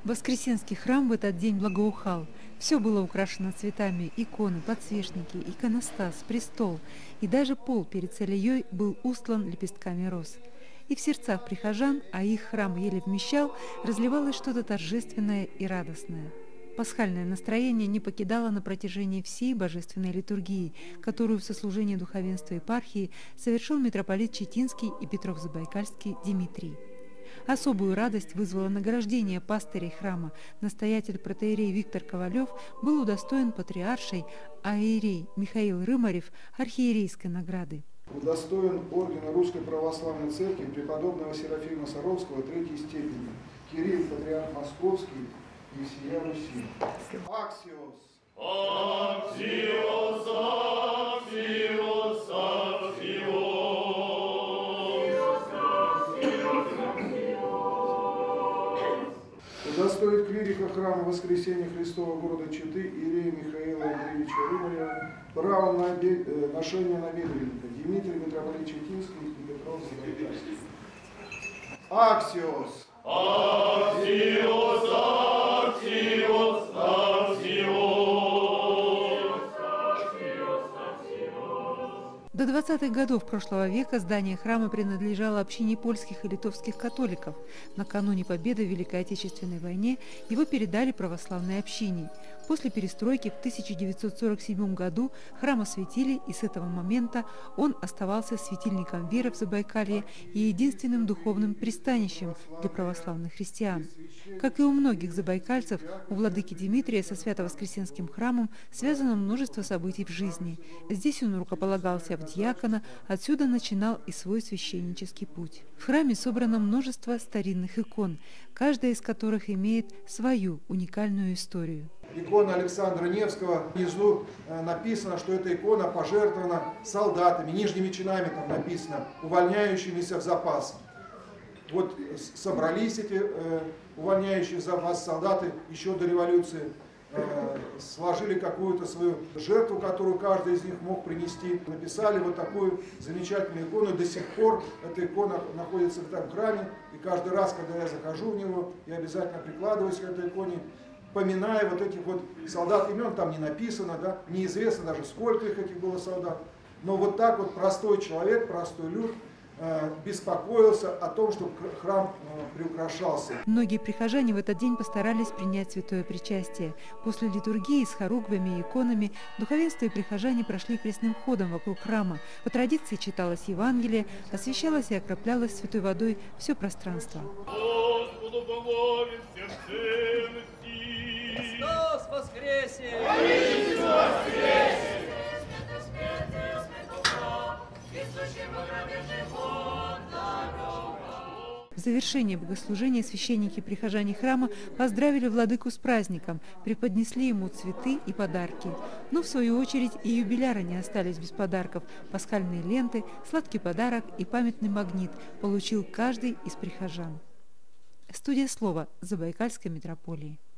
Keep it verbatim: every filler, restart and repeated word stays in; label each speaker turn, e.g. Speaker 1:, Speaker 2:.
Speaker 1: Воскресенский храм в этот день благоухал. Все было украшено цветами: иконы, подсвечники, иконостас, престол, и даже пол перед целией был устлан лепестками роз. И в сердцах прихожан, а их храм еле вмещал, разливалось что-то торжественное и радостное. Пасхальное настроение не покидало на протяжении всей божественной литургии, которую в сослужении духовенства епархии совершил митрополит Читинский и Петров-Забайкальский Димитрий. Особую радость вызвало награждение пастырей храма. Настоятель протоиерей Виктор Ковалев был удостоен патриаршей, а иерей Михаил Рымарев архиерейской награды.
Speaker 2: Удостоен ордена Русской Православной Церкви преподобного Серафима Саровского третьей степени, Кирилл Патриарх Московский и всея Руси. Аксиос!
Speaker 3: Аксиос! Аксиос! Аксиос!
Speaker 2: Удостоит клирика храма Воскресения Христова города Читы иерея Михаила Андреевича Рымарева правом на обе... ношения набедренника Дмитрий митрополит Читинский и Петров Забайкальский. Аксиос!
Speaker 3: Аксиос! Аксиос! Аксиос!
Speaker 1: До двадцатых годов прошлого века здание храма принадлежало общине польских и литовских католиков. Накануне победы в Великой Отечественной войне его передали православной общине. После перестройки в тысяча девятьсот сорок седьмом году храм осветили, и с этого момента он оставался светильником веры в Забайкалье и единственным духовным пристанищем для православных христиан. Как и у многих забайкальцев, у владыки Димитрия со Свято-Воскресенским храмом связано множество событий в жизни. Здесь он рукополагался в диакона, отсюда начинал и свой священнический путь. В храме собрано множество старинных икон, каждая из которых имеет свою уникальную историю.
Speaker 2: Икона Александра Невского, внизу написано, что эта икона пожертвована солдатами, нижними чинами там написано, увольняющимися в запас. Вот собрались эти э, увольняющие в запас солдаты еще до революции, э, сложили какую-то свою жертву, которую каждый из них мог принести, написали вот такую замечательную икону. До сих пор эта икона находится в этом храме, и каждый раз, когда я захожу в него, я обязательно прикладываюсь к этой иконе, поминая вот этих вот солдат. Имен там не написано, да, неизвестно даже сколько их этих было солдат. Но вот так вот простой человек, простой люд э, беспокоился о том, чтобы храм э, приукрашался.
Speaker 1: Многие прихожане в этот день постарались принять святое причастие. После литургии с хоругвями и иконами духовенство и прихожане прошли крестным ходом вокруг храма. По традиции читалось Евангелие, освящалось и окроплялось святой водой все пространство.
Speaker 3: Господу помолимся всем.
Speaker 4: Христос воскресе!
Speaker 3: Воистину воскресе!
Speaker 1: В завершение богослужения священники и прихожане храма поздравили владыку с праздником, преподнесли ему цветы и подарки. Но в свою очередь и юбиляры не остались без подарков. Пасхальные ленты, сладкий подарок и памятный магнит получил каждый из прихожан. Студия «Слово» Забайкальской митрополии.